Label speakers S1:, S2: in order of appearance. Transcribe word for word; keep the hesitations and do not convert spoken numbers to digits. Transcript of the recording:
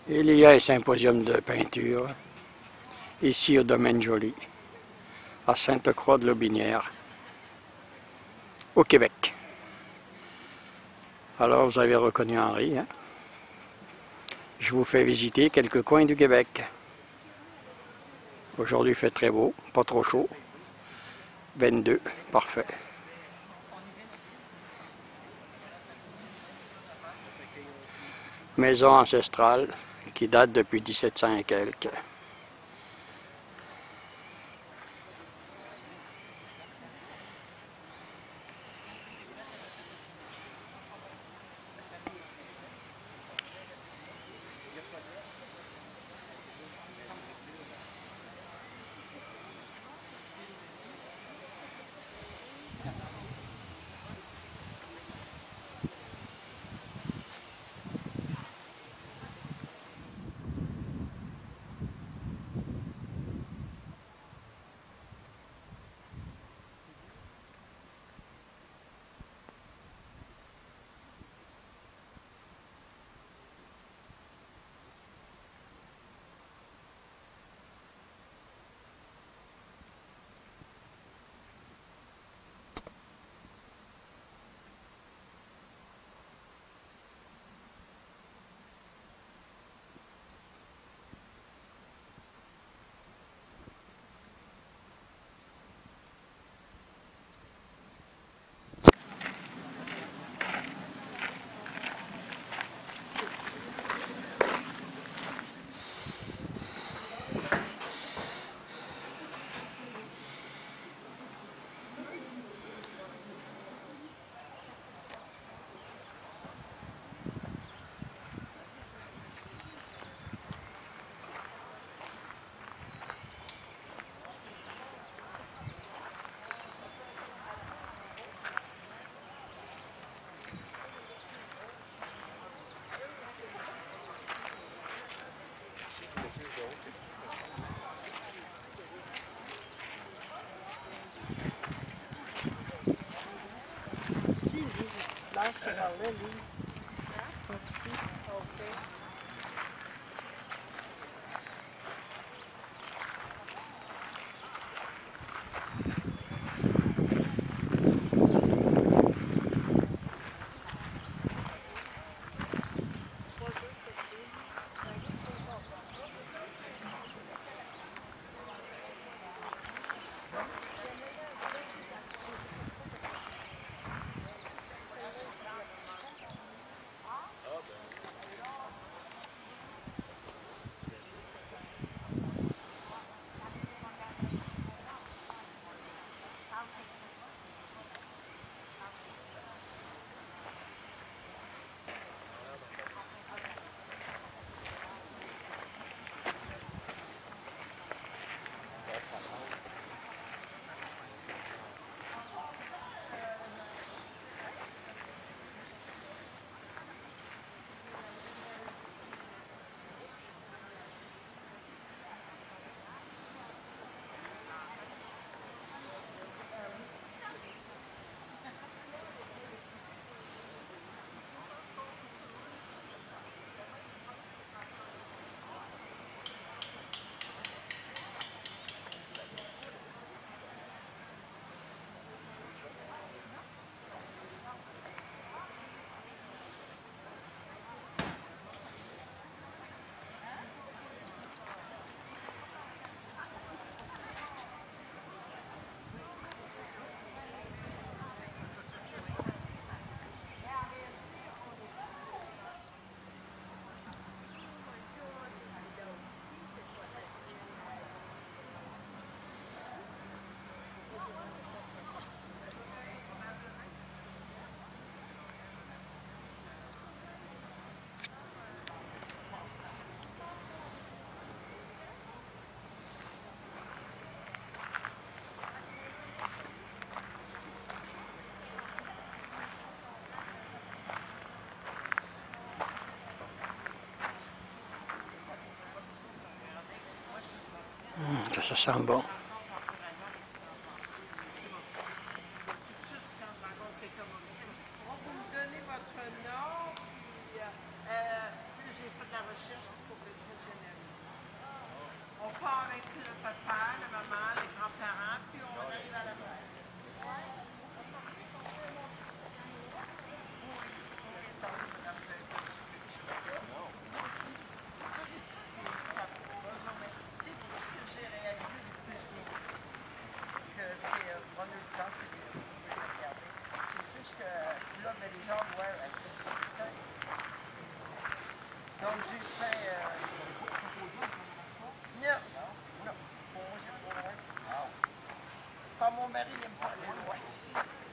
S1: Il y a un symposium de peinture ici au Domaine Joly, à Sainte-Croix-de-Lotbinière, au Québec. Alors vous avez reconnu Henri, hein? Je vous fais visiter quelques coins du Québec. Aujourd'hui il fait très beau, pas trop chaud. vingt-deux, parfait. Maison ancestrale qui date depuis dix-sept cents et quelques. Ça, ça sent bon.
S2: Vous me donnez votre nom, puis euh, j'ai fait de la recherche pour papa, la maman, les grands-parents, puis on arrive à la place. C'est tout ce que j'ai réalisé depuis que je viens ici. Que c'est euh, prenez le temps, c'est de regarder. C'est plus que là, ben, les gens voient, elle fait du spectacle. Donc j'ai fait. Euh... Non, non. Bon, moi, c'est pour loin. Quand mon mari n'aime pas aller loin.